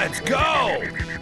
Let's go!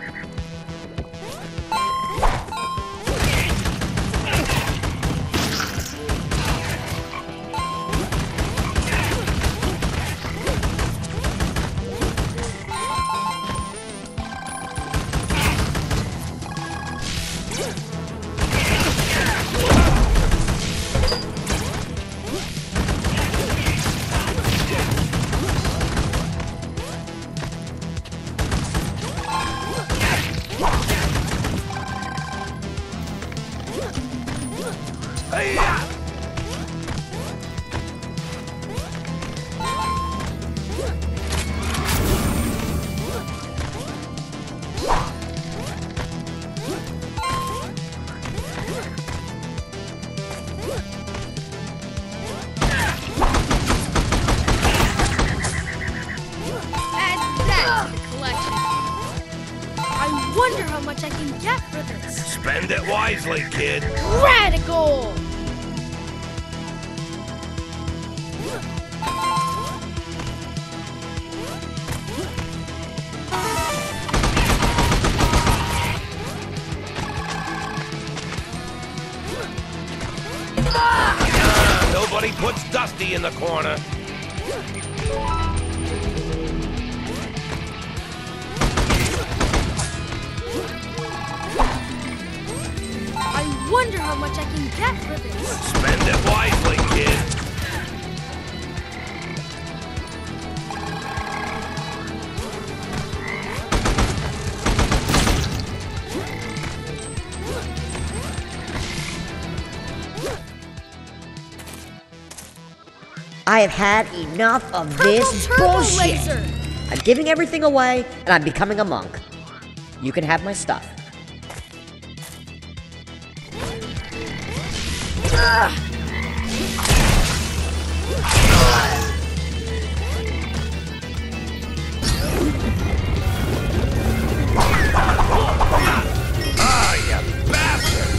I wonder how much I can get for this. Spend it wisely, kid. Radical! Nobody puts Dusty in the corner. I wonder how much I can get for this. Spend it wisely, kid. I have had enough of this bullshit. Laser. I'm giving everything away, and I'm becoming a monk. You can have my stuff. Ah, you bastard!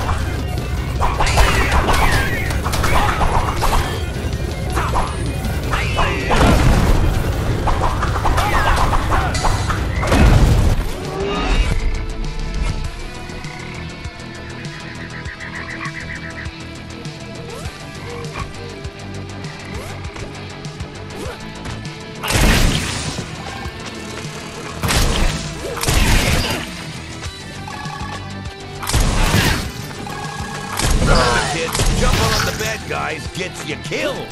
Kid, jumping on the bad guys gets you killed.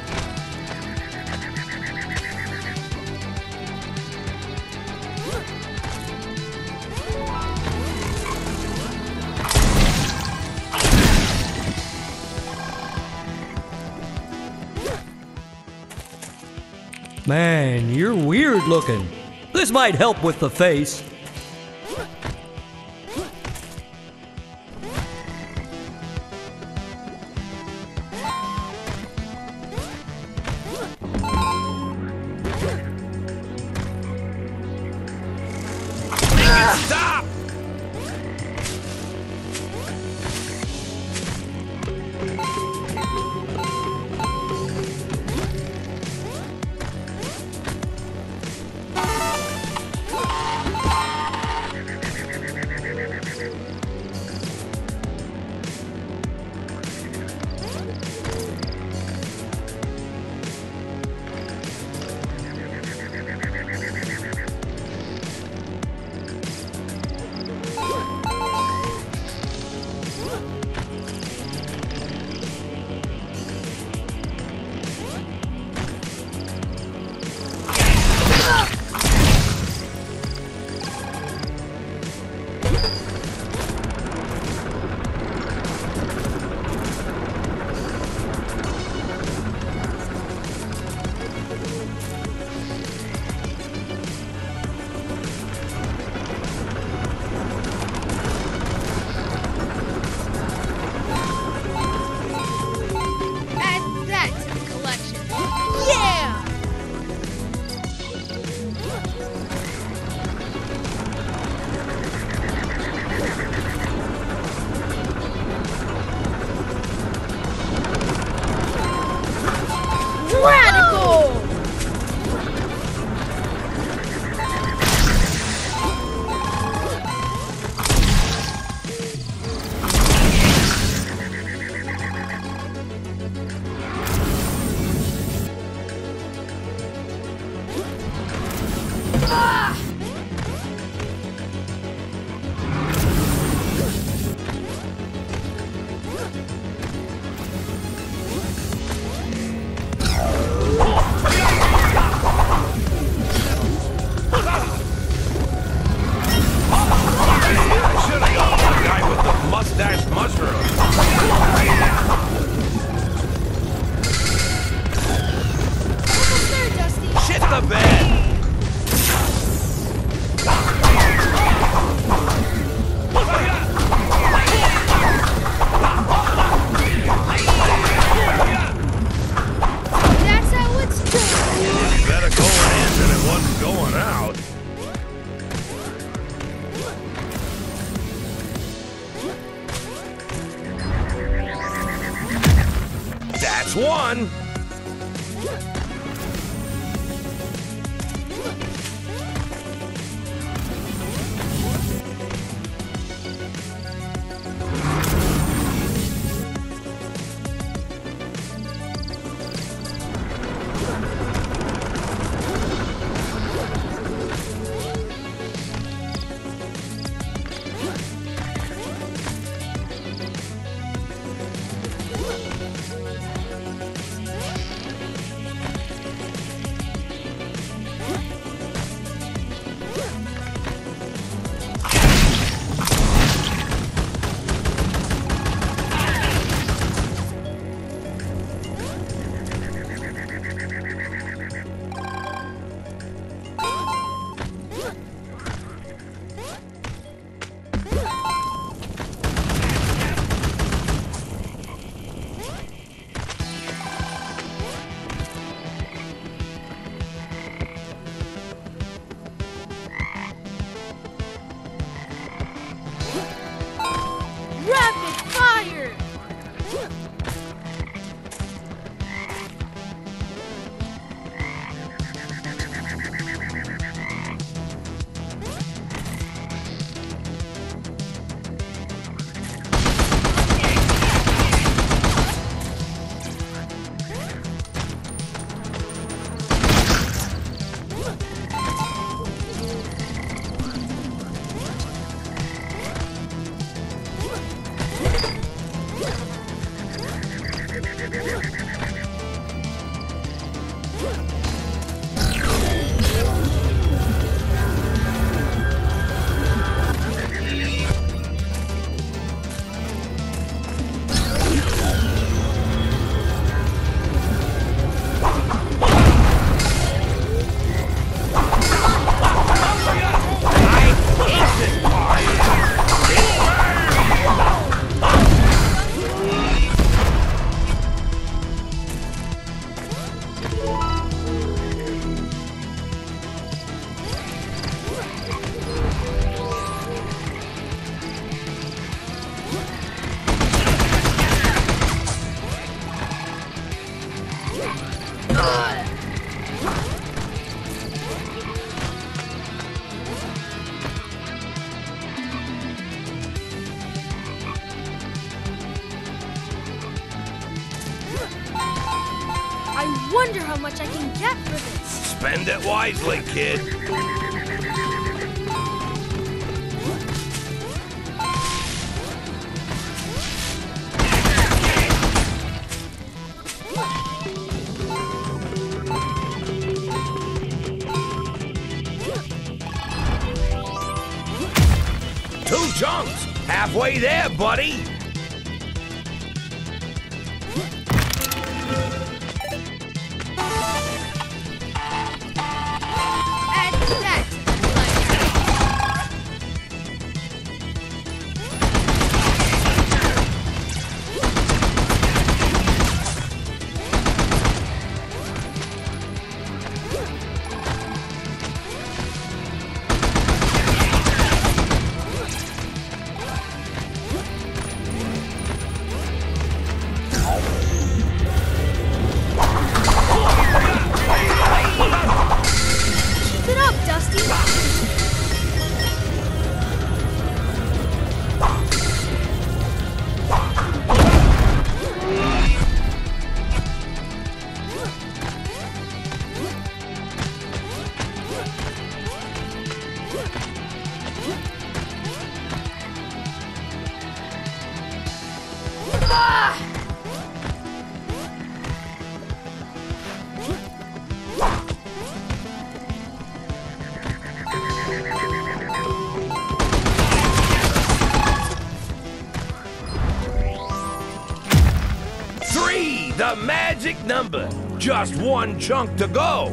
Man, you're weird looking. This might help with the face. Stop! That's one. Rapid fire! I wonder how much I can get for this. Spend it wisely, kid. Two chunks! Halfway there, buddy! Keep it up, Dusty. Three, the magic number. Just one chunk to go.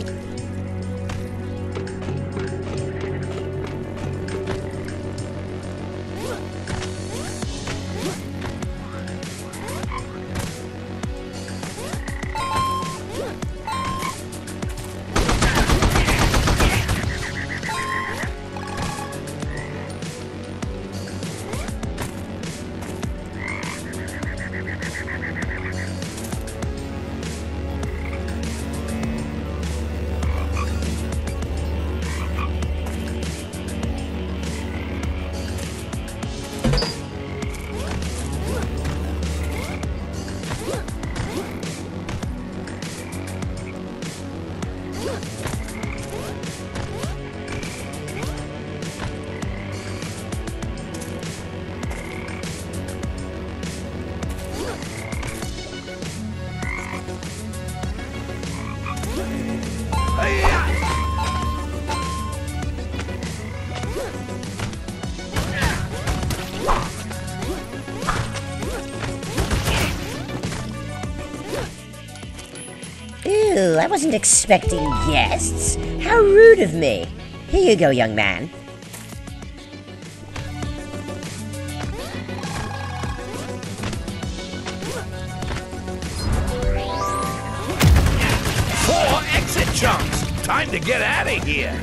Oh, I wasn't expecting guests. How rude of me. Here you go, young man. Four exit chunks. Time to get out of here.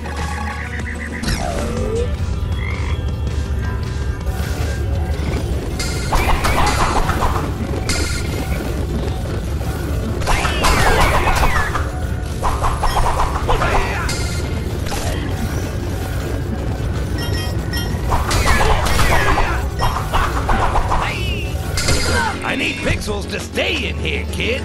I need pixels to stay in here, kid.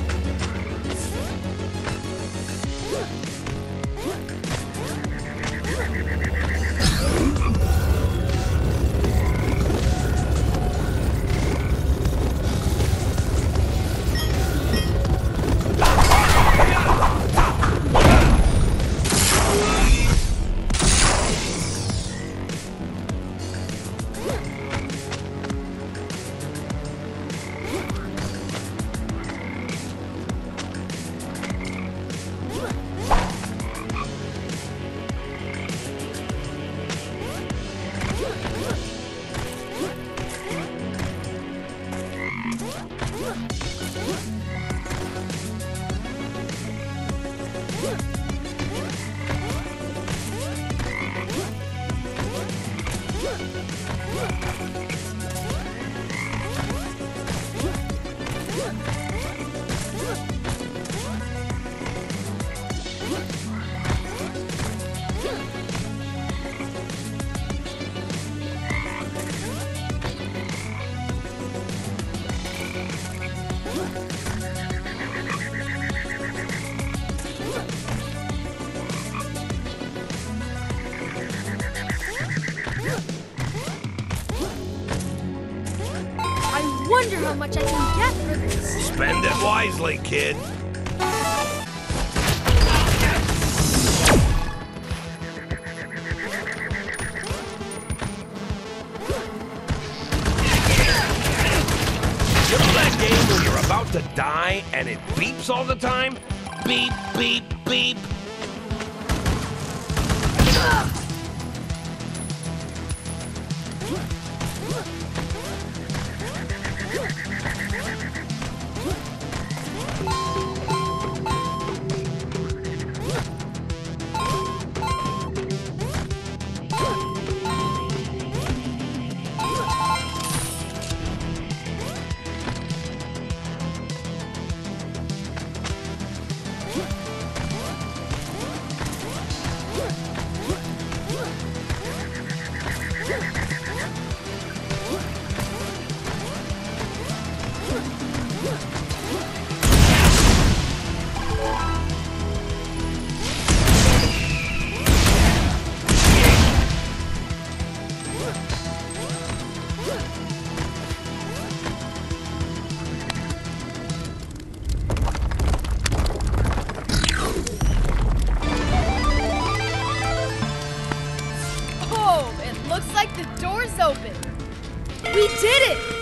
I wonder how much I can get for this. Spend it wisely, kid. You know that game where you're about to die and it beeps all the time? Beep, beep, beep. Oh, it looks like the door's open. We did it!